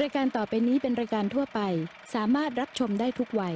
รายการต่อไปนี้เป็นรายการทั่วไปสามารถรับชมได้ทุกวัย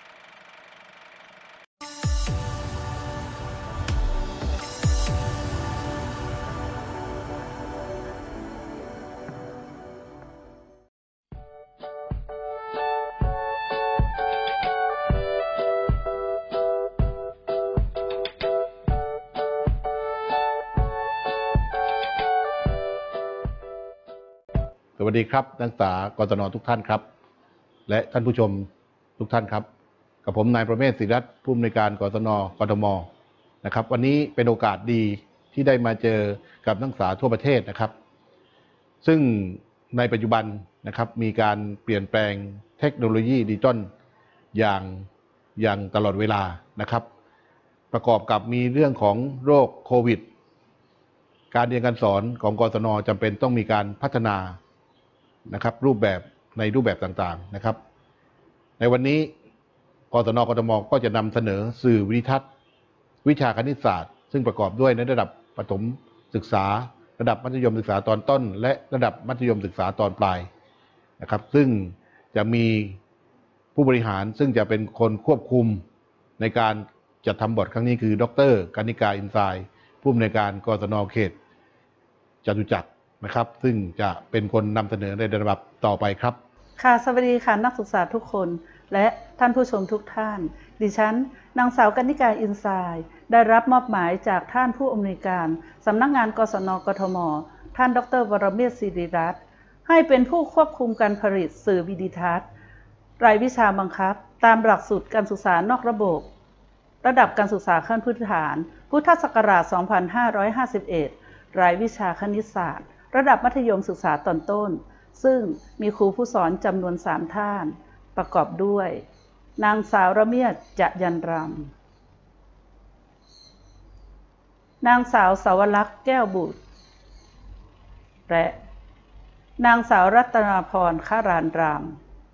สวัสดีครับนักศึกษากศนทุกท่านครับและท่านผู้ชมทุกท่านครับกับผมนายประเมศศิริรัตน์ผู้อำนวยการกศนกทมนะครับวันนี้เป็นโอกาสดีที่ได้มาเจอกับนักศึกษาทั่วประเทศนะครับซึ่งในปัจจุบันนะครับมีการเปลี่ยนแปลงเทคโนโลยีดิจิทัลอย่างตลอดเวลานะครับประกอบกับมีเรื่องของโรคโควิดการเรียนการสอนของกศนจำเป็นต้องมีการพัฒนานะครับรูปแบบต่างๆนะครับในวันนี้กศนกทมก็จะนำเสนอสื่อวิดิทัศน์วิชาคณิตศาสตร์ซึ่งประกอบด้วยในระดับประถมศึกษาระดับมัธยมศึกษาตอนต้นและระดับมัธยมศึกษาตอนปลายนะครับซึ่งจะมีผู้บริหารซึ่งจะเป็นคนควบคุมในการจัดทำบทครั้งนี้คือดร.กนิกาอินไซด์ผู้อำนวยการกศนเขตจตุจักรนะครับซึ่งจะเป็นคนนำเสนอในระดับต่อไปครับค่ะสวัสดีค่ะนักศึกษาทุกคนและท่านผู้ชมทุกท่านดิฉันนางสาวกนิกาอินไซด์ได้รับมอบหมายจากท่านผู้อำนวยการสำนักงานกศนกทมท่านดร.วรเมศศิริรัตน์ให้เป็นผู้ควบคุมการผลิตสื่อวิดิทัศน์รายวิชาบังคับตามหลักสูตรการศึกษานอกระบบระดับการศึกษาขั้นพื้นฐานพุทธศักราช 2551 รายวิชาคณิตศาสตร์ระดับมัธยมศึกษาตอนต้นซึ่งมีครูผู้สอนจำนวน3ท่านประกอบด้วยนางสาวระเมียดจะยันรำนางสาวสาวลักษณ์แก้วบุตรและนางสาวรัตนาพร ฆารานราม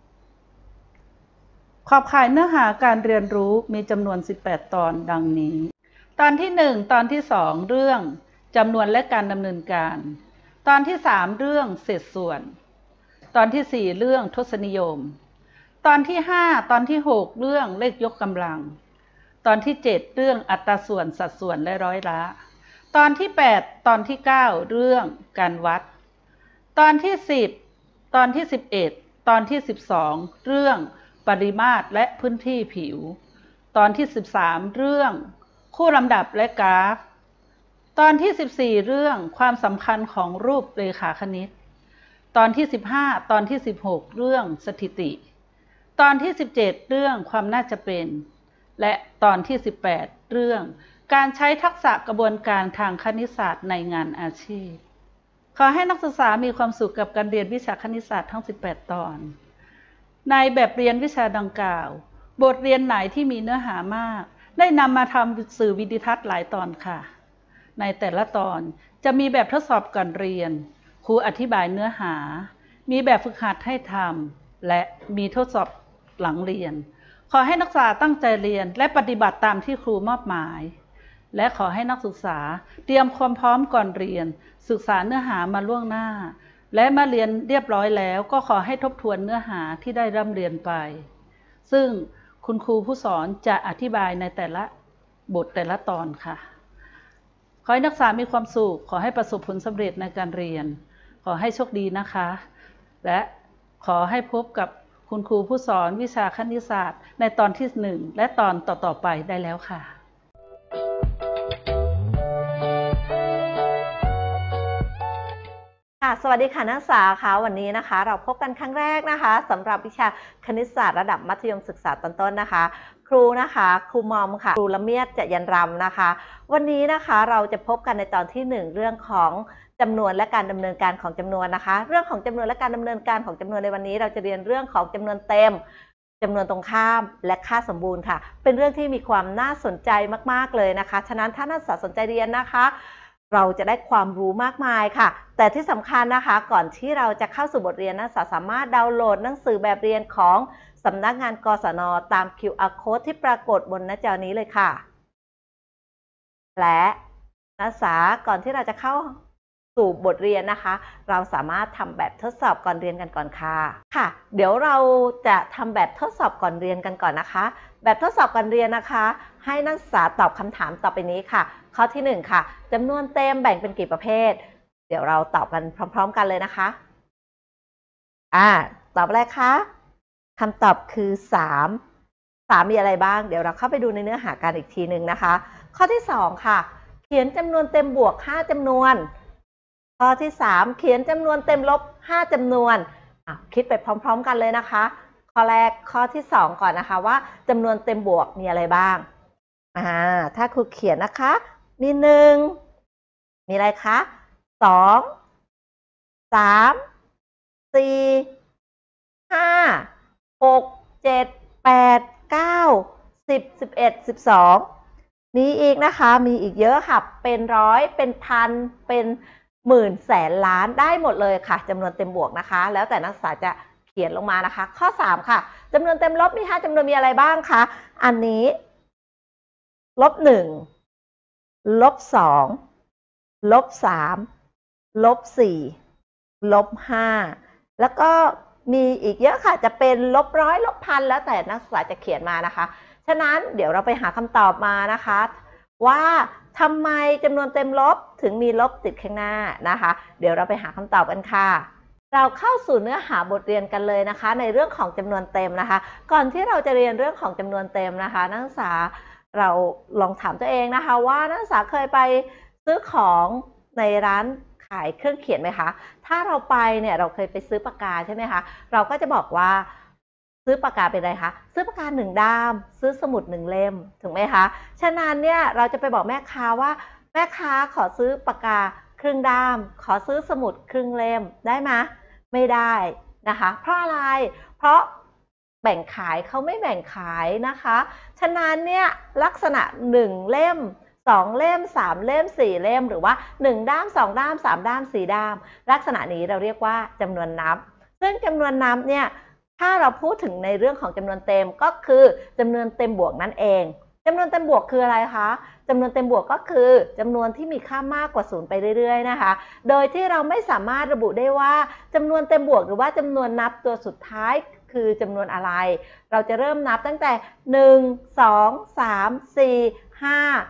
ขอบข่ายเนื้อหาการเรียนรู้มีจำนวน18ตอนดังนี้ตอนที่1ตอนที่2เรื่องจำนวนและการดำเนินการตอนที่3เรื่องเศษส่วนตอนที่4เรื่องทศนิยมตอนที่5ตอนที่6เรื่องเลขยกกำลังตอนที่7เรื่องอัตราส่วนสัดส่วนและร้อยละตอนที่8ตอนที่9เรื่องการวัดตอนที่10ตอนที่11ตอนที่12เรื่องปริมาตรและพื้นที่ผิวตอนที่13เรื่องคู่ลำดับและกราฟตอนที่14เรื่องความสำคัญของรูปเรขาคณิตตอนที่15ตอนที่16เรื่องสถิติตอนที่17เรื่องความน่าจะเป็นและตอนที่18เรื่องการใช้ทักษะกระบวนการทางคณิตศาสตร์ในงานอาชีพขอให้นักศึกษามีความสุขกับการเรียนวิชาคณิตศาสตร์ทั้ง18ตอนในแบบเรียนวิชาดังกล่าวบทเรียนไหนที่มีเนื้อหามากได้นำมาทำสื่อวิดิทัศน์หลายตอนค่ะในแต่ละตอนจะมีแบบทดสอบก่อนเรียนครูอธิบายเนื้อหามีแบบฝึกหัดให้ทำและมีทดสอบหลังเรียนขอให้นักศึกษาตั้งใจเรียนและปฏิบัติตามที่ครูมอบหมายและขอให้นักศึกษาเตรียมความพร้อมก่อนเรียนศึกษาเนื้อหามาล่วงหน้าและมาเรียนเรียบร้อยแล้วก็ขอให้ทบทวนเนื้อหาที่ได้ร่ำเรียนไปซึ่งคุณครูผู้สอนจะอธิบายในแต่ละบทแต่ละตอนค่ะขอให้นักศึกษามีความสุขขอให้ประสบผลสำเร็จในการเรียนขอให้โชคดีนะคะและขอให้พบกับคุณครูผู้สอนวิชาคณิตศาสตร์ในตอนที่1และตอนต่อๆไปได้แล้วค่ะสวัสดีค่ะนักศึกษาค่ะวันนี้นะคะเราพบกันครั้งแรกนะคะสำหรับวิชาคณิตศาสตร์ระดับมัธยมศึกษาตอนต้นนะคะครูนะคะครูมอมค่ะครูละเมียดจะยันรำนะคะวันนี้นะคะเราจะพบกันในตอนที่1เรื่องของจำนวนและการดำเนินการของจำนวนนะคะเรื่องของจำนวนและการดำเนินการของจำนวนในวันนี้เราจะเรียนเรื่องของจำนวนเต็มจำนวนตรงข้ามและค่าสมบูรณ์ค่ะเป็นเรื่องที่มีความน่าสนใจมากๆเลยนะคะฉะนั้นถ้านักศึกษาสนใจเรียนนะคะเราจะได้ความรู้มากมายค่ะแต่ที่สำคัญนะคะก่อนที่เราจะเข้าสู่บทเรียนนักศึกษาสามารถดาวน์โหลดหนังสือแบบเรียนของสำนักงานกศน.ตาม QR Code ที่ปรากฏบนหน้าจอนี้เลยค่ะและนักศึกษาก่อนที่เราจะเข้าสู่บทเรียนนะคะเราสามารถทำแบบทดสอบก่อนเรียนกันก่อนค่ะเดี๋ยวเราจะทำแบบทดสอบก่อนเรียนกันก่อนนะคะแบบทดสอบก่อนเรียนนะคะให้นักศึกษาตอบคำถามต่อไปนี้ค่ะข้อที่1ค่ะจำนวนเต็มแบ่งเป็นกี่ประเภทเดี๋ยวเราตอบกันพร้อมๆกันเลยนะคะตอบอะไรคะคำตอบคือ3มีอะไรบ้างเดี๋ยวเราเข้าไปดูในเนื้อหากันอีกทีหนึ่งนะคะข้อที่2ค่ะเขียนจำนวนเต็มบวก5จำนวนข้อที่3เขียนจำนวนเต็มลบ5จำนวนคิดไปพร้อมๆกันเลยนะคะข้อแรกข้อที่2ก่อนนะคะว่าจำนวนเต็มบวกมีอะไรบ้างถ้าครูเขียนนะคะมี1มีอะไรคะ2 3 4 5 6 7 8 9 10 11 12มีอีกนะคะมีอีกเยอะค่ะเป็นร้อยเป็นพันเป็นหมื่นแสนล้านได้หมดเลยค่ะจำนวนเต็มบวกนะคะแล้วแต่นักศึกษาจะเขียนลงมานะคะข้อ3ค่ะจำนวนเต็มลบมี5จำนวนมีอะไรบ้างคะอันนี้-1 -2 -3 -4 แล้วก็มีอีกเยอะค่ะจะเป็น-100 -1,000แล้วแต่นักศึกษาจะเขียนมานะคะฉะนั้นเดี๋ยวเราไปหาคำตอบมานะคะว่าทำไมจำนวนเต็มลบถึงมีลบติดข้างหน้านะคะเดี๋ยวเราไปหาคำตอบกันค่ะเราเข้าสู่เนื้อหาบทเรียนกันเลยนะคะในเรื่องของจำนวนเต็มนะคะก่อนที่เราจะเรียนเรื่องของจำนวนเต็มนะคะนักศึกษาเราลองถามตัวเองนะคะว่านักศึกษาเคยไปซื้อของในร้านขายเครื่องเขียนไหมคะถ้าเราไปเนี่ยเราเคยไปซื้อปากกาใช่ไหมคะเราก็จะบอกว่าซื้อปากกาเป็นอะไรคะซื้อปากกา1 ด้ามซื้อสมุด1 เล่มถูกไหมคะฉะนั้นเนี่ยเราจะไปบอกแม่ค้าว่าแม่ค้าขอซื้อปากกาครึ่งด้ามขอซื้อสมุดครึ่งเล่มได้ไหมไม่ได้นะคะเพราะอะไรเพราะแบ่งขายเขาไม่แบ่งขายนะคะฉะนั้นเนี่ยลักษณะ1 เล่ม2 เล่ม3 เล่ม4 เล่มหรือว่า1 ด้าม2 ด้าม3 ด้าม4 ด้ามลักษณะนี้เราเรียกว่าจำนวนนับซึ่งจำนวนนับเนี่ยถ้าเราพูดถึงในเรื่องของจำนวนเต็มก็คือจำนวนเต็มบวกนั่นเองจำนวนเต็มบวกคืออะไรคะจำนวนเต็มบวกก็คือจำนวนที่มีค่ามากกว่า0ไปเรื่อยๆนะคะโดยที่เราไม่สามารถระบุได้ว่าจำนวนเต็มบวกหรือว่าจำนวนนับตัวสุดท้ายคือจำนวนอะไรเราจะเริ่มนับตั้งแต่1 2 3 4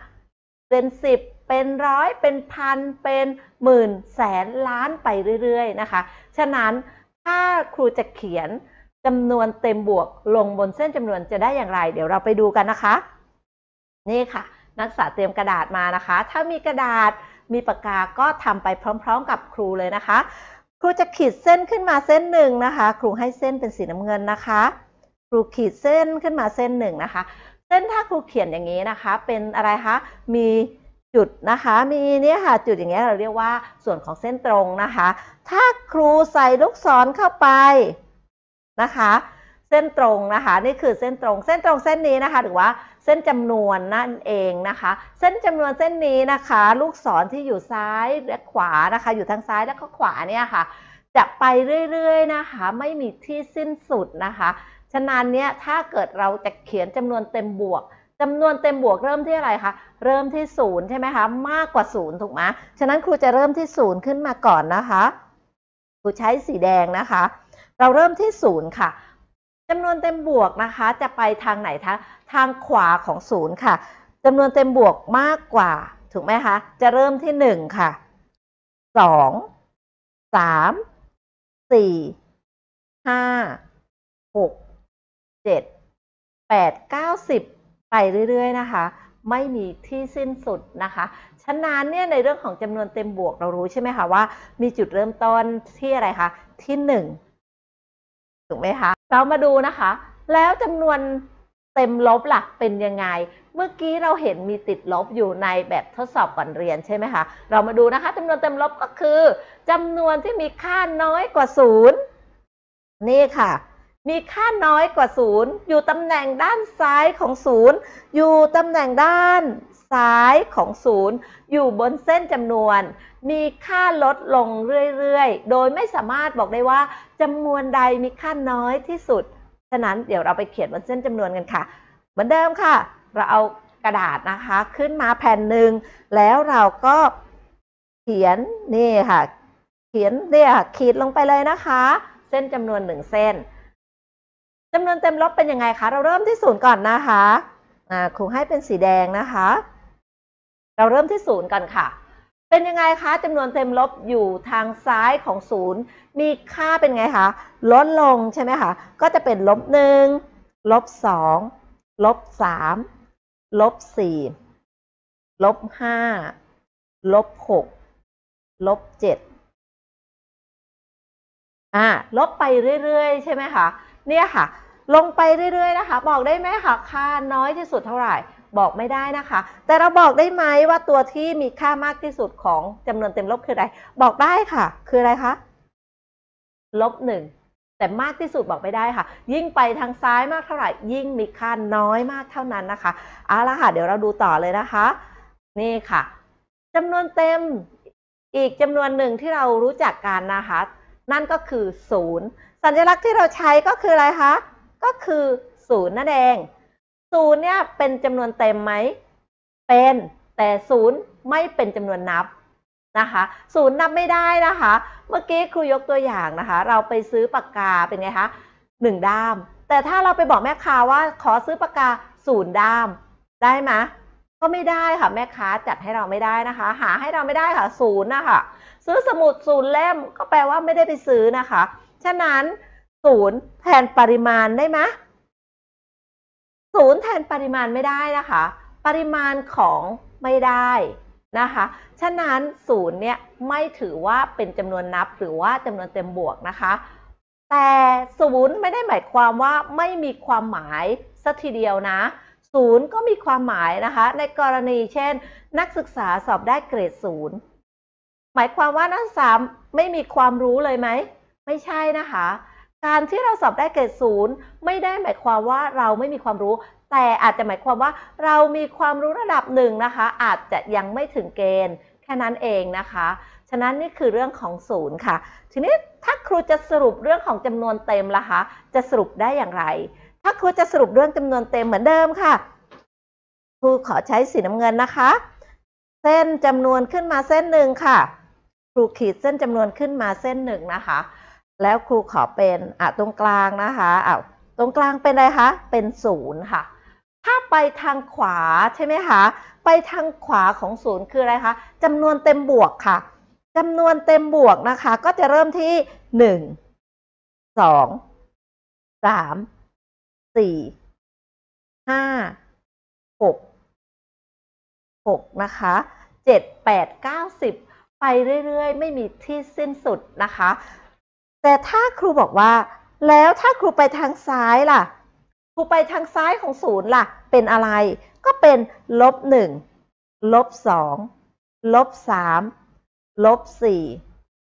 5เป็น10เป็นร้อยเป็นพันเป็นหมื่นแสนล้านไปเรื่อยๆนะคะฉะนั้นถ้าครูจะเขียนจำนวนเต็มบวกลงบนเส้นจำนวนจะได้อย่างไรเดี๋ยวเราไปดูกันนะคะนี่ค่ะนักศึกษาเตรียมกระดาษมานะคะถ้ามีกระดาษมีปากกาก็ทำไปพร้อมๆกับครูเลยนะคะครูจะขีดเส้นขึ้นมาเส้นหนึ่งนะคะครูให้เส้นเป็นสีน้ำเงินนะคะครูขีดเส้นขึ้นมาเส้นหนึ่งนะคะเส้นถ้าครูเขียนอย่างนี้นะคะเป็นอะไรคะมีจุดนะคะมีเนี่ยค่ะจุดอย่างเงี้ยเราเรียกว่าส่วนของเส้นตรงนะคะถ้าครูใส่ลูกศรเข้าไปนะคะเส้นตรงนะคะนี่คือเส้นตรงเส้นนี้นะคะหรือว่าเส้นจำนวนนั่นเองนะคะเส้นจำนวนเส้นนี้นะคะลูกศรที่อยู่ซ้ายและขวานะคะอยู่ทางซ้ายและก็ขวาเนี่ยค่ะจะไปเรื่อยๆนะคะไม่มีที่สิ้นสุดนะคะฉะนั้นเนี่ยถ้าเกิดเราจะเขียนจำนวนเต็มบวกจำนวนเต็มบวกเริ่มที่อะไรคะเริ่มที่0ใช่ไหมคะมากกว่า0ถูกไหมฉะนั้นครูจะเริ่มที่0ขึ้นมาก่อนนะคะครูใช้สีแดงนะคะเราเริ่มที่0ค่ะจำนวนเต็มบวกนะคะจะไปทางไหนคะทางขวาของ0ค่ะจำนวนเต็มบวกมากกว่าถูกไหมคะจะเริ่มที่1ค่ะ2 3 4 5 6 7 8 9 10ไปเรื่อยๆนะคะไม่มีที่สิ้นสุดนะคะฉะนั้นเนี่ยในเรื่องของจำนวนเต็มบวกเรารู้ใช่ไหมคะว่ามีจุดเริ่มต้นที่อะไรคะที่1ถูกไหมคะเรามาดูนะคะแล้วจำนวนเต็มลบล่ะเป็นยังไงเมื่อกี้เราเห็นมีติดลบอยู่ในแบบทดสอบก่อนเรียนใช่ไหมคะเรามาดูนะคะจำนวนเต็มลบก็คือจำนวนที่มีค่าน้อยกว่า0นี่ค่ะมีค่าน้อยกว่า0อยู่ตำแหน่งด้านซ้ายของ0อยู่ตำแหน่งด้านซ้ายของ0อยู่บนเส้นจำนวนมีค่าลดลงเรื่อยๆโดยไม่สามารถบอกได้ว่าจำนวนใดมีค่าน้อยที่สุดฉะนั้นเดี๋ยวเราไปเขียนบนเส้นจำนวนกันค่ะเหมือนเดิมค่ะเราเอากระดาษนะคะขึ้นมาแผ่นหนึ่งแล้วเราก็เขียนนี่ค่ะเขียนเนี่ยขีดลงไปเลยนะคะเส้นจำนวน1เส้นจำนวนเต็มลบเป็นยังไงคะเราเริ่มที่0ก่อนนะคะครูให้เป็นสีแดงนะคะเราเริ่มที่0ก่อนค่ะเป็นยังไงคะจำนวนเต็มลบอยู่ทางซ้ายของ0มีค่าเป็นไงคะลดลงใช่ไหมคะก็จะเป็น-1 -2 -3 -4 -5 -6 -7ลบไปเรื่อยๆใช่ไหมคะเนี่ยค่ะลงไปเรื่อยๆนะคะบอกได้ไหมคะค่าน้อยที่สุดเท่าไหร่บอกไม่ได้นะคะแต่เราบอกได้ไหมว่าตัวที่มีค่ามากที่สุดของจำนวนเต็มลบคืออะไรบอกได้ค่ะคืออะไรคะ-1แต่มากที่สุดบอกไม่ได้ค่ะยิ่งไปทางซ้ายมากเท่าไหร่ยิ่งมีค่าน้อยมากเท่านั้นนะคะเอาละค่ะเดี๋ยวเราดูต่อเลยนะคะนี่ค่ะจำนวนเต็มอีกจำนวนหนึ่งที่เรารู้จักกันนะคะนั่นก็คือ0สัญลักษณ์ที่เราใช้ก็คืออะไรคะก็คือ0นั่นเอง0เนี่ยเป็นจำนวนเต็มไหมเป็นแต่0ไม่เป็นจำนวนนับนะคะ0นับไม่ได้นะคะเมื่อกี้ครูยกตัวอย่างนะคะเราไปซื้อปากกาเป็นไงคะ1ด้ามแต่ถ้าเราไปบอกแม่ค้าว่าขอซื้อปากกา0ด้ามได้ไหมก็ไม่ได้ค่ะแม่ค้าจัดให้เราไม่ได้นะคะหาให้เราไม่ได้ค่ะ0นะคะซื้อสมุด0เล่มก็แปลว่าไม่ได้ไปซื้อนะคะฉะนั้น0แทนปริมาณได้ไหม0แทนปริมาณไม่ได้นะคะปริมาณของไม่ได้นะคะฉะนั้น0เนี่ยไม่ถือว่าเป็นจำนวนนับหรือว่าจำนวนเต็มบวกนะคะแต่0ไม่ได้หมายความว่าไม่มีความหมายสักทีเดียวนะ0ก็มีความหมายนะคะในกรณีเช่นนักศึกษาสอบได้เกรด0หมายความว่านักศึกษาไม่มีความรู้เลยไหมไม่ใช่นะคะการที่เราสอบได้เกรด0ไม่ได้หมายความว่าเราไม่มีความรู้แต่อาจจะหมายความว่าเรามีความรู้ระดับหนึ่งนะคะอาจจะยังไม่ถึงเกณฑ์แค่นั้นเองนะคะฉะนั้นนี่คือเรื่องของ0ค่ะทีนี้ถ้าครูจะสรุปเรื่องของจำนวนเต็มล่ะคะจะสรุปได้อย่างไรถ้าครูจะสรุปเรื่องจำนวนเต็มเหมือนเดิมค่ะครูขอใช้สีน้ำเงินนะคะเส้นจำนวนขึ้นมาเส้นหนึ่งค่ะครูขีดเส้นจำนวนขึ้นมาเส้นหนึ่งนะคะแล้วครูขอเป็นตรงกลางนะคะตรงกลางเป็นอะไรคะเป็น0ค่ะถ้าไปทางขวาใช่ไหมคะไปทางขวาของ0คืออะไรคะจำนวนเต็มบวกค่ะจำนวนเต็มบวกนะคะก็จะเริ่มที่1 2 3 4 5 6นะคะ7 8 9 10ไปเรื่อยๆไม่มีที่สิ้นสุดนะคะแต่ถ้าครูบอกว่าแล้วถ้าครูไปทางซ้ายล่ะครูไปทางซ้ายของ0ล่ะเป็นอะไรก็เป็น-1 -2 -3 -4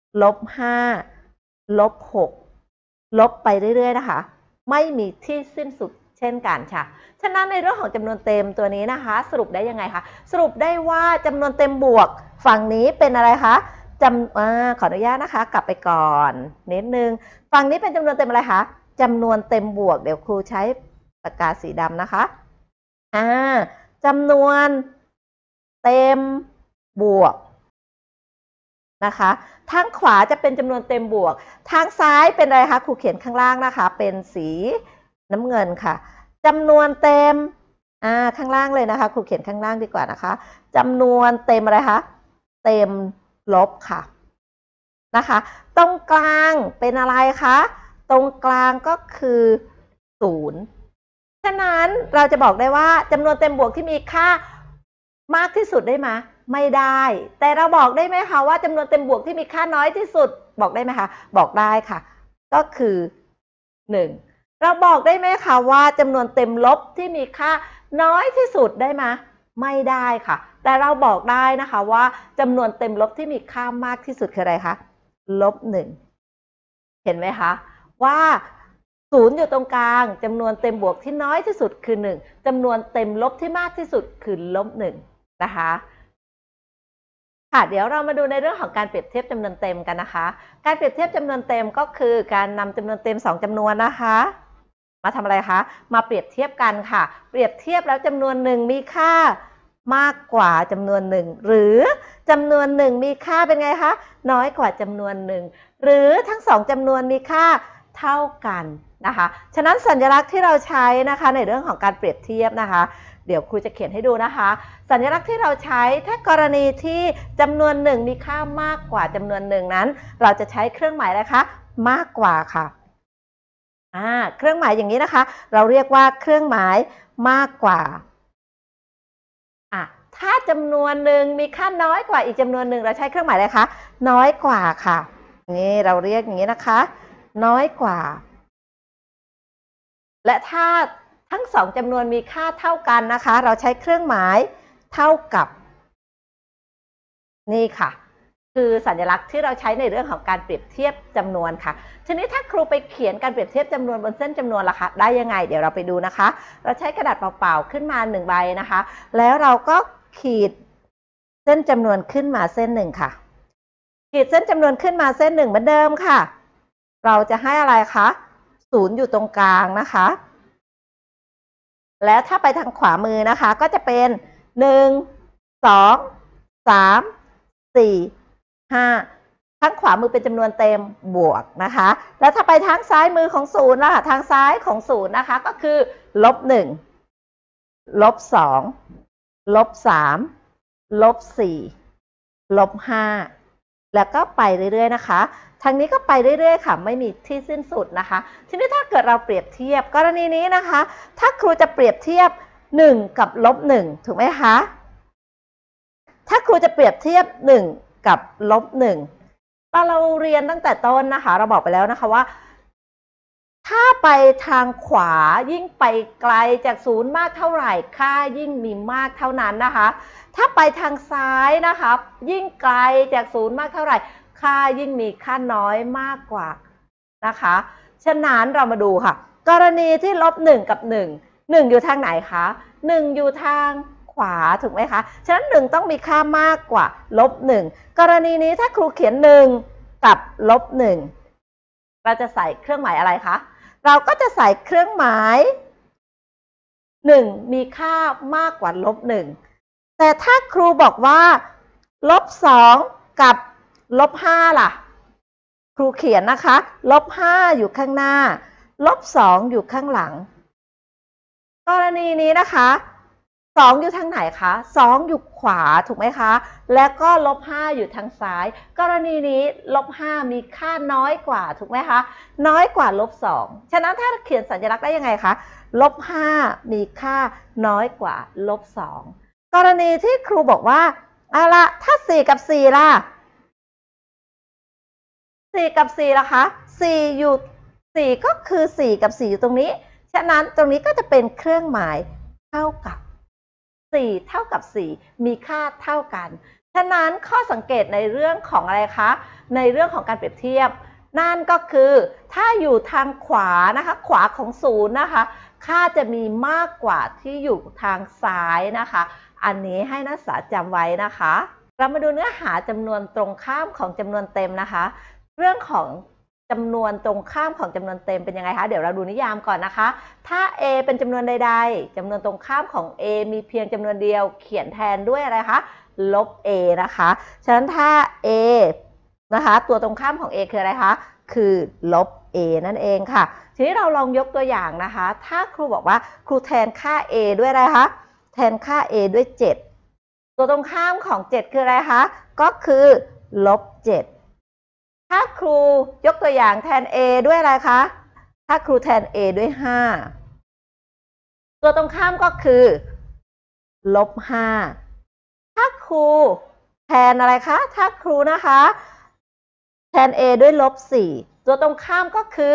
-5 -6 ลบไปเรื่อยๆนะคะไม่มีที่สิ้นสุดเช่นกันค่ะฉะนั้นในเรื่องของจำนวนเต็มตัวนี้นะคะสรุปได้ยังไงคะสรุปได้ว่าจำนวนเต็มบวกฝั่งนี้เป็นอะไรคะขออนุญาตนะคะกลับไปก่อนนิดนึงฝั่งนี้เป็นจำนวนเต็มอะไรคะจำนวนเต็มบวกเดี๋ยวครูใช้ปากกาสีดำนะคะจำนวนเต็มบวกนะคะทางขวาจะเป็นจำนวนเต็มบวกทางซ้ายเป็นอะไรคะครูเขียนข้างล่างนะคะเป็นสีน้ำเงินค่ะจำนวนเต็มข้างล่างเลยนะคะครูเขียนข้างล่างดีกว่านะคะจำนวนเต็มอะไรคะเต็มลบค่ะนะคะตรงกลางเป็นอะไรคะตรงกลางก็คือ0ฉะนั้นเราจะบอกได้ว่าจำนวนเต็มบวกที่มีค่ามากที่สุดได้ไหมไม่ได้แต่เราบอกได้ไหมคะว่าจำนวนเต็มบวกที่มีค่าน้อยที่สุดบอกได้ไหมคะบอกได้ค่ะก็คือ1เราบอกได้ไหมคะว่าจำนวนเต็มลบที่มีค่าน้อยที่สุดได้ไหมไม่ได้ค่ะแต่เราบอกได้นะคะว่าจำนวนเต็มลบที่มีค่ามากที่สุดคืออะไรคะ-1เห็นไหมคะว่า0อยู่ตรงกลางจำนวนเต็มบวกที่น้อยที่สุดคือ1จำนวนเต็มลบที่มากที่สุดคือ-1นะคะค่ะเดี๋ยวเรามาดูในเรื่องของการเปรียบเทียบจำนวนเต็มกันนะคะการเปรียบเทียบจำนวนเต็มก็คือการนำจำนวนเต็ม2จำนวนนะคะมาทำอะไรคะมาเปรียบเทียบกันค่ะเปรียบเทียบแล้วจำนวนหนึ่งมีค่ามากกว่าจำนวนหนึ่งหรือจำนวนหนึ่งมีค่าเป็นไงคะน้อยกว่าจำนวนหนึ่งหรือทั้งสองจำนวนมีค่าเท่ากันนะคะฉะนั้นสัญลักษณ์ที่เราใช้นะคะในเรื่องของการเปรียบเทียบนะคะเดี๋ยวครูจะเขียนให้ดูนะคะสัญลักษณ์ที่เราใช้ถ้ากรณีที่จำนวนหนึ่งมีค่ามากกว่าจำนวนหนึ่งนั้นเราจะใช้เครื่องหมายอะไรคะมากกว่าค่ะเครื่องหมายอย่างนี้นะคะเราเรียกว่าเครื่องหมายมากกว่าถ้าจำนวนหนึ่งมีค่าน้อยกว่าอีกจำนวนหนึ่งเราใช้เครื่องหมายอะไรคะน้อยกว่าค่ะนี่เราเรียกอย่างนี้นะคะน้อยกว่าและถ้าทั้งสองจำนวนมีค่าเท่ากันนะคะเราใช้เครื่องหมายเท่ากับนี่ค่ะคือสัญลักษณ์ที่เราใช้ในเรื่องของการเปรียบเทียบจำนวนค่ะทีนี้ถ้าครูไปเขียนการเปรียบเทียบจำนวนบนเส้นจำนวนล่ะคะได้ยังไงเดี๋ยวเราไปดูนะคะเราใช้กระดาษเปล่าๆขึ้นมา1ใบนะคะแล้วเราก็ขีดเส้นจำนวนขึ้นมาเส้นหนึ่งค่ะขีดเส้นจำนวนขึ้นมาเส้นหนึ่งเหมือนเดิมค่ะเราจะให้อะไรคะ0อยู่ตรงกลางนะคะแล้วถ้าไปทางขวามือนะคะก็จะเป็น1 2 3 4 5ทางขวามือเป็นจำนวนเต็มบวกนะคะแล้วถ้าไปทางซ้ายมือของ0ล่ะทางซ้ายของ0นะคะก็คือ-1 -2 -3 -4 -5แล้วก็ไปเรื่อยๆนะคะทางนี้ก็ไปเรื่อยๆค่ะไม่มีที่สิ้นสุดนะคะทีนี้ถ้าเกิดเราเปรียบเทียบกรณีนี้นะคะถ้าครูจะเปรียบเทียบ1กับ-1ถูกไหมคะถ้าครูจะเปรียบเทียบ1กับ-1ตอนเราเรียนตั้งแต่ต้นนะคะเราบอกไปแล้วนะคะว่าถ้าไปทางขวายิ่งไปไกลจาก0มากเท่าไหร่ค่ายิ่งมีมากเท่านั้นนะคะถ้าไปทางซ้ายนะคะยิ่งไกลจาก0มากเท่าไหร่ค่ายิ่งมีค่าน้อยมากกว่านะคะฉะนั้นเรามาดูค่ะกรณีที่-1กับ1อยู่ทางไหนคะ1อยู่ทางขวาถูกไหมคะฉะนั้น1ต้องมีค่ามากกว่า-1กรณีนี้ถ้าครูเขียน1กับ-1เราจะใส่เครื่องหมายอะไรคะเราก็จะใส่เครื่องหมาย1มีค่ามากกว่า-1แต่ถ้าครูบอกว่า-2กับ-5ล่ะครูเขียนนะคะ-5อยู่ข้างหน้า-2อยู่ข้างหลังกรณีนี้นะคะ2อยู่ทางไหนคะ2อยู่ขวาถูกไหมคะและก็-5อยู่ทางซ้ายกรณีนี้-5มีค่าน้อยกว่าถูกไหมคะน้อยกว่า-2ฉะนั้นถ้าเขียนสัญลักษณ์ได้ยังไงคะ-5มีค่าน้อยกว่า-2กรณีที่ครูบอกว่าเอาละถ้า4กับ4ล่ะ4กับ4ล่ะคะ4อยู่4ก็คือ4กับ4อยู่ตรงนี้ฉะนั้นตรงนี้ก็จะเป็นเครื่องหมายเท่ากับ4เท่ากับ4มีค่าเท่ากันฉะนั้นข้อสังเกตในเรื่องของอะไรคะในเรื่องของการเปรียบเทียบนั่นก็คือถ้าอยู่ทางขวานะคะขวาของ0นะคะค่าจะมีมากกว่าที่อยู่ทางซ้ายนะคะอันนี้ให้นักศึกษาจำไว้นะคะเรามาดูเนื้อหาจำนวนตรงข้ามของจำนวนเต็มนะคะเรื่องของจำนวนตรงข้ามของจำนวนเต็มเป็นยังไงคะเดี๋ยวเราดูนิยามก่อนนะคะถ้า a เป็นจำนวนใดๆจำนวนตรงข้ามของ a มีเพียงจำนวนเดียวเขียนแทนด้วยอะไรคะ-a นะคะฉะนั้นถ้า a นะคะตัวตรงข้ามของ a คืออะไรคะคือ-a นั่นเองค่ะทีนี้เราลองยกตัวอย่างนะคะถ้าครูบอกว่าครูแทนค่า a ด้วยอะไรคะแทนค่า a ด้วย7ตัวตรงข้ามของ7คืออะไรคะก็คือ-7ถ้าครูยกตัวอย่างแทน a ด้วยอะไรคะถ้าครูแทน a ด้วย5ตัวตรงข้ามก็คือ-5ถ้าครูแทนอะไรคะถ้าครูนะคะแทน a ด้วย-4ตัวตรงข้ามก็คือ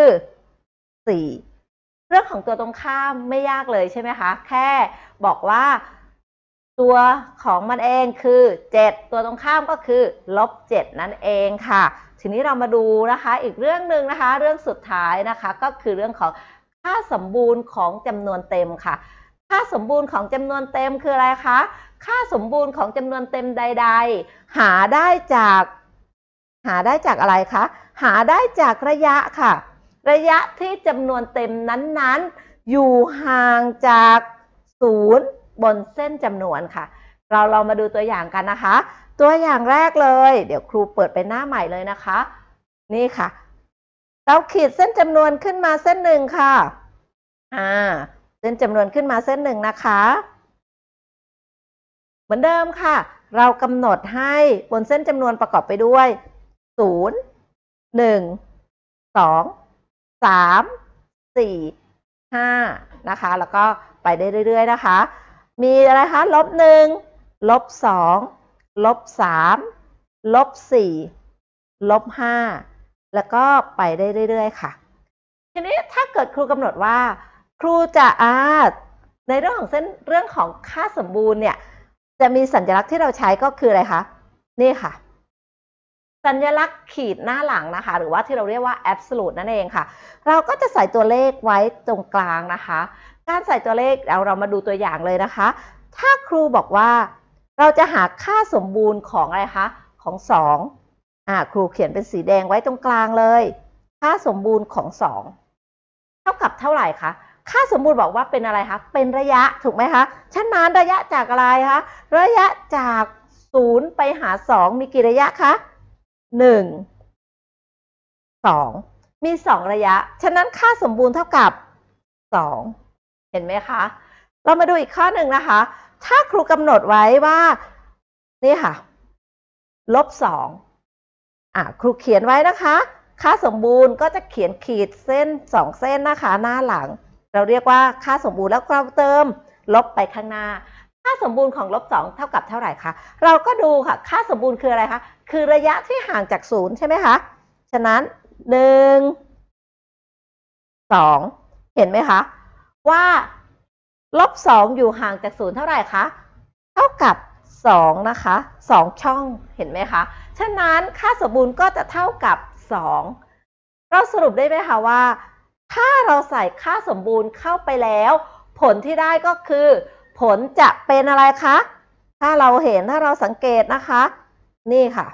4เรื่องของตัวตรงข้ามไม่ยากเลยใช่ไหมคะแค่บอกว่าตัวของมันเองคือ7ตัวตรงข้ามก็คือ-7นั่นเองค่ะทีนี้เรามาดูนะคะอีกเรื่องหนึ่งนะคะเรื่องสุดท้ายนะคะก็คือเรื่องของค่าสมบูรณ์ของจำนวนเต็มค่ะค่าสมบูรณ์ของจำนวนเต็มคืออะไรคะค่าสมบูรณ์ของจำนวนเต็มใดๆหาได้จากอะไรคะหาได้จากระยะค่ะระยะที่จำนวนเต็มนั้นๆอยู่ห่างจาก0บนเส้นจำนวนค่ะเรามาดูตัวอย่างกันนะคะ ตัวอย่างแรกเลยเดี๋ยวครูเปิดเป็นหน้าใหม่เลยนะคะนี่ค่ะเราขีดเส้นจำนวนขึ้นมาเส้นหนึ่งค่ะเส้นจำนวนขึ้นมาเส้นหนึ่งนะคะเหมือนเดิมค่ะเรากำหนดให้บนเส้นจำนวนประกอบไปด้วย0 1 2 3 4 5นะคะแล้วก็ไปได้เรื่อยๆนะคะมีอะไรคะ-1 -2 -3 -4 -5แล้วก็ไปได้เรื่อยๆค่ะทีนี้ถ้าเกิดครูกำหนดว่าครูจะในเรื่องของค่าสมบูรณ์เนี่ยจะมีสัญลักษณ์ที่เราใช้ก็คืออะไรคะนี่ค่ะสัญลักษณ์ขีดหน้าหลังนะคะหรือว่าที่เราเรียกว่า absolute นั่นเองค่ะเราก็จะใส่ตัวเลขไว้ตรงกลางนะคะการใส่ตัวเลขเรามาดูตัวอย่างเลยนะคะถ้าครูบอกว่าเราจะหาค่าสมบูรณ์ของอะไรคะของ2ครูเขียนเป็นสีแดงไว้ตรงกลางเลยค่าสมบูรณ์ของ2เท่ากับเท่าไหร่คะค่าสมบูรณ์บอกว่าเป็นอะไรคะเป็นระยะถูกไหมคะฉะนั้นระยะจากอะไรคะระยะจาก0ไปหา2มีกี่ระยะคะ1 2มี2ระยะฉะนั้นค่าสมบูรณ์เท่ากับ2เห็นไหมคะเรามาดูอีกข้อหนึ่งนะคะถ้าครูกำหนดไว้ว่านี่ค่ะ-2ครูเขียนไว้นะคะค่าสมบูรณ์ก็จะเขียนขีดเส้น2เส้นนะคะหน้าหลังเราเรียกว่าค่าสมบูรณ์แล้วเราเติมลบไปข้างหน้าค่าสมบูรณ์ของ-2เท่ากับเท่าไหร่คะเราก็ดูค่ะค่าสมบูรณ์คืออะไรคะคือระยะที่ห่างจาก0ใช่ไหมคะฉะนั้น1 2เห็นไหมคะว่า-2อยู่ห่างจาก0เท่าไหร่คะเท่ากับ2นะคะ2ช่องเห็นไหมคะฉะนั้นค่าสมบูรณ์ก็จะเท่ากับ2เราสรุปได้ไหมคะว่าถ้าเราใส่ค่าสมบูรณ์เข้าไปแล้วผลที่ได้ก็คือผลจะเป็นอะไรคะถ้าเราสังเกตนะคะนี่ค่ะ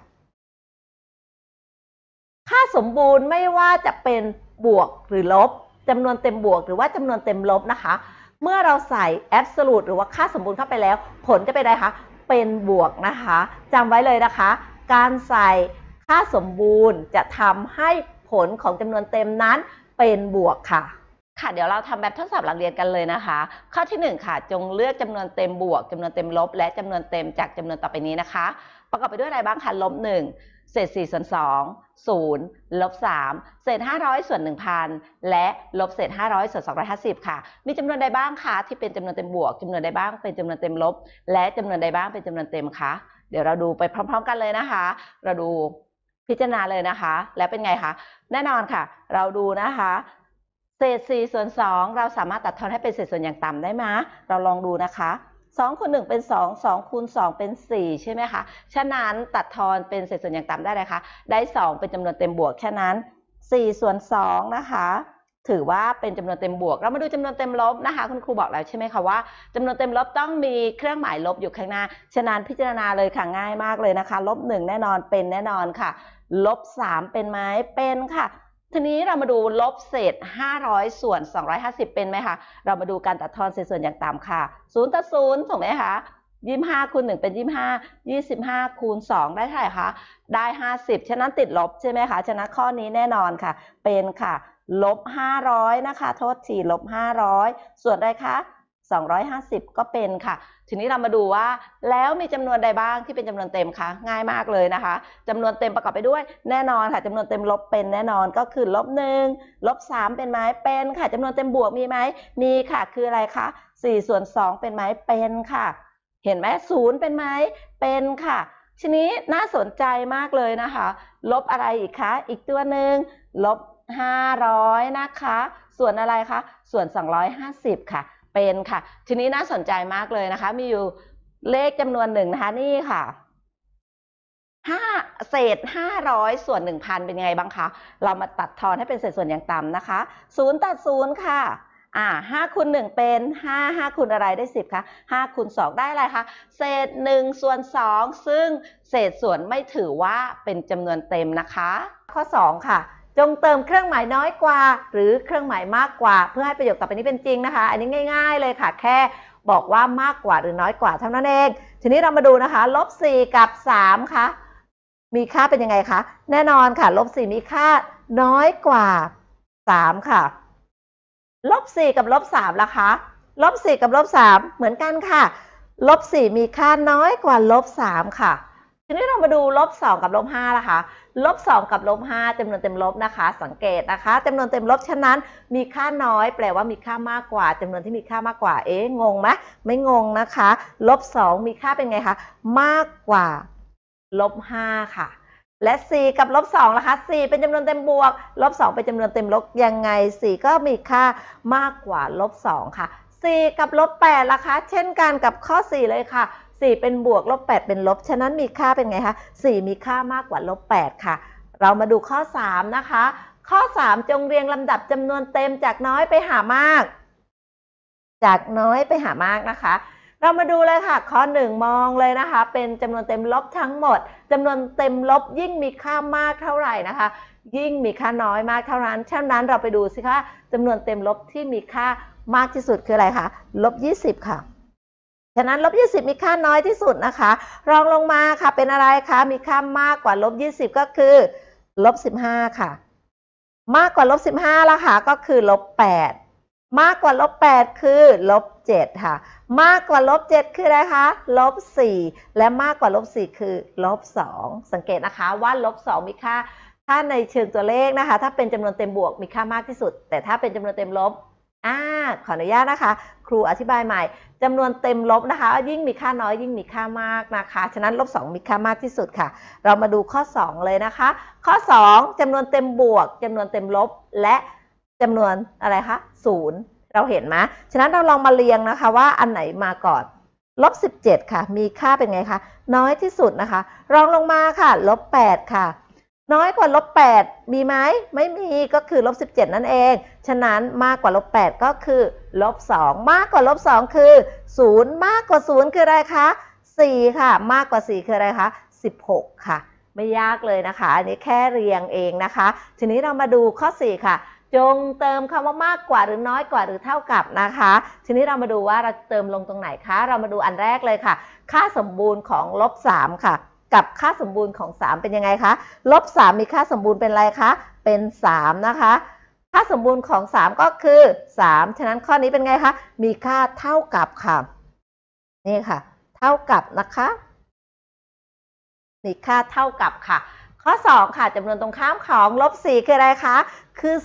ค่าสมบูรณ์ไม่ว่าจะเป็นบวกหรือลบจำนวนเต็มบวกหรือว่าจำนวนเต็มลบนะคะเมื่อเราใส่ absolute หรือว่าค่าสมบูรณ์เข้าไปแล้วผลจะเป็นอะไรคะเป็นบวกนะคะจำไว้เลยนะคะการใส่ค่าสมบูรณ์จะทำให้ผลของจำนวนเต็มนั้นเป็นบวกค่ะเดี๋ยวเราทำแบบทดสอบหลักเรียนกันเลยนะคะข้อที่1ค่ะจงเลือกจำนวนเต็มบวกจำนวนเต็มลบและจำนวนเต็มจากจำนวนต่อไปนี้นะคะประกอบไปด้วยอะไรบ้างคะ-1เศษ4ส่วน2 0ลบ3เศษ500ส่วน 1,000 และลบเศษ500ส่วน250ค่ะมีจำนวนใดบ้างคะที่เป็นจำนวนเต็มบวกจำนวนใดบ้างเป็นจำนวนเต็มลบและจำนวนใดบ้างเป็นจำนวนเต็มคะเดี๋ยวเราดูไปพร้อมๆกันเลยนะคะเราดูพิจารณาเลยนะคะแล้วเป็นไงคะแน่นอนค่ะเราดูนะคะเศษ4ส่วน2เราสามารถตัดทอนให้เป็นเศษส่วนอย่างต่ำได้ไหมเราลองดูนะคะ2คูณ1เป็น2 2คูณ2เป็น4ใช่ไหมคะฉะนั้นตัดทอนเป็นเศษส่วนอย่างต่ำได้เลยคะได้2เป็นจำนวนเต็มบวกฉะนั้น4ส่วน2นะคะถือว่าเป็นจำนวนเต็มบวกเรามาดูจำนวนเต็มลบนะคะคุณครูบอกแล้วใช่ไหมคะว่าจำนวนเต็มลบต้องมีเครื่องหมายลบอยู่ข้างหน้าฉะนั้นพิจารณาเลยค่ะง่ายมากเลยนะคะ-1แน่นอนเป็นแน่นอนค่ะ-3เป็นไหมเป็นค่ะทีนี้เรามาดูลบเศษ500ส่วน250เป็นไหมคะเรามาดูการตัดทอนเศษส่วนอย่างต่ำค่ะ0ต่อ0ถูกไหมคะ25คูณ1เป็น25 25คูณ2ได้เท่าไหร่คะได้50ฉะนั้นติดลบใช่ไหมคะฉะนั้นข้อนี้แน่นอนค่ะเป็นค่ะ-500นะคะโทษที-500ส่วนอะไรคะ250ก็เป็นค่ะทีนี้เรามาดูว่าแล้วมีจำนวนใดบ้างที่เป็นจำนวนเต็มคะง่ายมากเลยนะคะจำนวนเต็มประกอบไปด้วยแน่นอนค่ะจำนวนเต็มลบเป็นแน่นอนก็คือ-1 -3เป็นไหมเป็นค่ะจำนวนเต็มบวกมีไหมมีค่ะคืออะไรคะ4ส่วน2เป็นไหมเป็นค่ะเห็นไหม0เป็นไหมเป็นค่ะทีนี้น่าสนใจมากเลยนะคะลบอะไรอีกคะอีกตัวหนึ่ง-500นะคะส่วนอะไรคะส่วน250ค่ะเป็นค่ะทีนี้น่าสนใจมากเลยนะคะมีอยู่เลขจำนวนหนึ่งนะคะนี่ค่ะเศษ500ส่วน 1,000 เป็นยังไงบ้างคะเรามาตัดทอนให้เป็นเศษส่วนอย่างต่ำนะคะ0ตัด0ค่ะ5คูณ1เป็น5คูณอะไรได้10คะ5คูณ2ได้อะไรคะเศษ1ส่วน2ซึ่งเศษส่วนไม่ถือว่าเป็นจำนวนเต็มนะคะข้อ2ค่ะจงเติมเครื่องหมายน้อยกว่าหรือเครื่องหมายมากกว่าเพื่อให้ประโยคต่อไปนี้เป็นจริงนะคะอันนี้ง่ายๆเลยค่ะแค่บอกว่ามากกว่าหรือน้อยกว่าเท่านั้นเองทีนี้เรามาดูนะคะลบ4กับ3ค่ะมีค่าเป็นยังไงคะแน่นอนค่ะลบ4มีค่าน้อยกว่า3ค่ะลบ4กับลบ3ล่ะคะลบ4กับลบ3เหมือนกันค่ะลบ4มีค่าน้อยกว่าลบ3ค่ะทีนี้เรามาดูลบ2กับลบ5ล่ะคะลบ2กับลบ5จำนวนเต็มลบนะคะสังเกตนะคะจำนวนเต็มลบฉะนั้นมีค่าน้อยแปลว่ามีค่ามากกว่าจำนวนที่มีค่ามากกว่าเอ๊ะงงไหมไม่งงนะคะลบ2มีค่าเป็นไงคะมากกว่าลบ5ค่ะและ4กับลบ2ล่ะคะ4เป็นจำนวนเต็มบวกลบ2เป็นจำนวนเต็มลบยังไง4ก็มีค่ามากกว่าลบ2ค่ะ4กับลบ8ล่ะคะเช่นกันกับข้อ4เลยค่ะ4เป็นบวกลบ8เป็นลบฉะนั้นมีค่าเป็นไงคะ4มีค่ามากกว่าลบ8ค่ะเรามาดูข้อ3นะคะข้อ3จงเรียงลำดับจำนวนเต็มจากน้อยไปหามากจากน้อยไปหามากนะคะเรามาดูเลยค่ะข้อ1มองเลยนะคะเป็นจำนวนเต็มลบทั้งหมดจำนวนเต็มลบยิ่งมีค่ามากเท่าไหร่นะคะยิ่งมีค่าน้อยมากเท่านั้นฉะนั้นเราไปดูสิคะจำนวนเต็มลบที่มีค่ามากที่สุดคืออะไรคะลบ20ค่ะฉะนั้นลบ20มีค่าน้อยที่สุดนะคะรองลงมาค่ะเป็นอะไรคะมีค่ามากกว่าลบ20ก็คือลบ15ค่ะมากกว่าลบ15ละค่ะก็คือลบ8มากกว่าลบ8คือลบ7ค่ะมากกว่าลบ7คืออะไรคะลบ4และมากกว่าลบ4คือลบ2สังเกตนะคะว่าลบ2มีค่าถ้าในเชิงตัวเลขนะคะถ้าเป็นจำนวนเต็มบวกมีค่ามากที่สุดแต่ถ้าเป็นจำนวนเต็มลบขออนุญาตนะคะครูอธิบายใหม่จำนวนเต็มลบนะคะยิ่งมีค่าน้อยยิ่งมีค่ามากนะคะฉะนั้นลบ2มีค่ามากที่สุดค่ะเรามาดูข้อ2เลยนะคะข้อ2จำนวนเต็มบวกจำนวนเต็มลบและจำนวนอะไรคะ0เราเห็นไหมฉะนั้นเราลองมาเรียงนะคะว่าอันไหนมาก่อนลบ17ค่ะมีค่าเป็นไงคะน้อยที่สุดนะคะรองลงมาค่ะลบ8ค่ะน้อยกว่าลบ8มีไหมไม่มีก็คือลบ17นั่นเองฉะนั้นมากกว่าลบ8ก็คือลบ2มากกว่าลบ2คือ0มากกว่า0คืออะไรคะ4ค่ะมากกว่า4คืออะไรคะ16ค่ะไม่ยากเลยนะคะอันนี้แค่เรียงเองนะคะทีนี้เรามาดูข้อ4ค่ะจงเติมคำว่ามากกว่าหรือน้อยกว่าหรือเท่ากับนะคะทีนี้เรามาดูว่าเราเติมลงตรงไหนคะเรามาดูอันแรกเลยค่ะค่าสมบูรณ์ของลบ3ค่ะกับค่าสมบูรณ์ของ3เป็นยังไงคะลบ3มีค่าสมบูรณ์เป็นอะไรคะเป็น3นะคะค่าสมบูรณ์ของ3ก็คือ3ฉะนั้นข้อนี้เป็นไงคะมีค่าเท่ากับค่ะนี่ค่ะเท่ากับนะคะมีค่าเท่ากับค่ะข้อ2ค่ะจำนวนตรงข้ามของลบ4คืออะไรคะคือ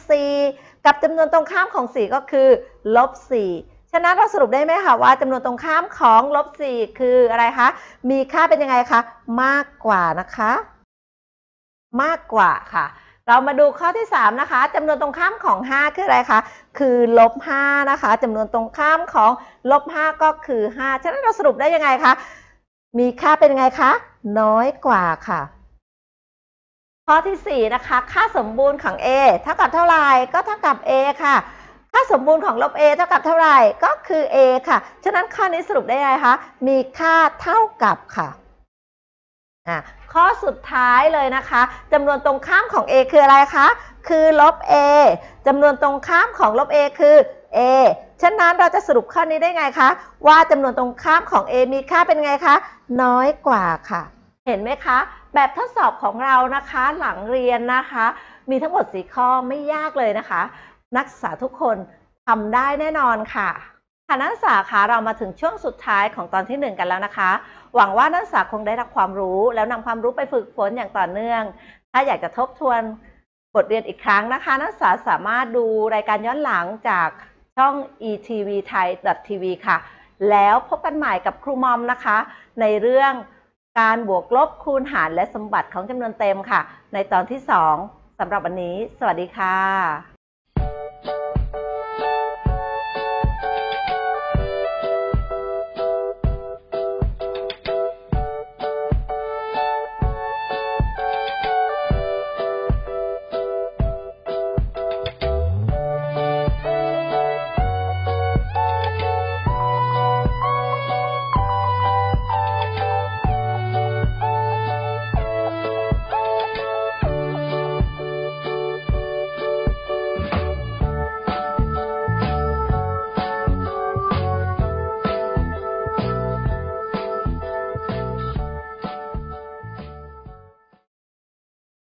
4กับจำนวนตรงข้ามของ4ก็คือลบ4ฉะนั้นเราสรุปได้ไหมคะว่าจำนวนตรงข้ามของลบ4คืออะไรคะมีค่าเป็นยังไงคะมากกว่านะคะมากกว่าค่ะเรามาดูข้อที่3นะคะจำนวนตรงข้ามของ5คืออะไรคะคือลบ5นะคะจำนวนตรงข้ามของลบ5ก็คือ5ฉะนั้นเราสรุปได้ยังไงคะมีค่าเป็นยังไงคะน้อยกว่าค่ะข้อที่4นะคะค่าสมบูรณ์ของ a เท่ากับเท่าไหร่ก็เท่ากับ a ค่ะค่าสมบูรณ์ของลบ a เท่ากับเท่าไหร่ก็คือ a ค่ะฉะนั้นข้อนี้สรุปได้ไงคะมีค่าเท่ากับค่ะข้อสุดท้ายเลยนะคะจำนวนตรงข้ามของ a คืออะไรคะคือลบ a จำนวนตรงข้ามของลบ a คือ a ฉะนั้นเราจะสรุปข้อนี้ได้ไงคะว่าจำนวนตรงข้ามของ a มีค่าเป็นไงคะน้อยกว่าค่ะเห็นไหมคะแบบทดสอบของเรานะคะหลังเรียนนะคะมีทั้งหมด4ข้อไม่ยากเลยนะคะนักศึกษาทุกคนทำได้แน่นอนค่ะนักศึกษาคะเรามาถึงช่วงสุดท้ายของตอนที่1กันแล้วนะคะหวังว่านักศึกษาคงได้รับความรู้แล้วนำความรู้ไปฝึกฝนอย่างต่อเนื่องถ้าอยากจะทบทวนบทเรียนอีกครั้งนะคะนักศึกษาสามารถดูรายการย้อนหลังจากช่อง etvthai.tv ค่ะแล้วพบกันใหม่กับครูมอมนะคะในเรื่องการบวกลบคูณหารและสมบัติของจำนวนเต็มค่ะในตอนที่2สำหรับวันนี้สวัสดีค่ะ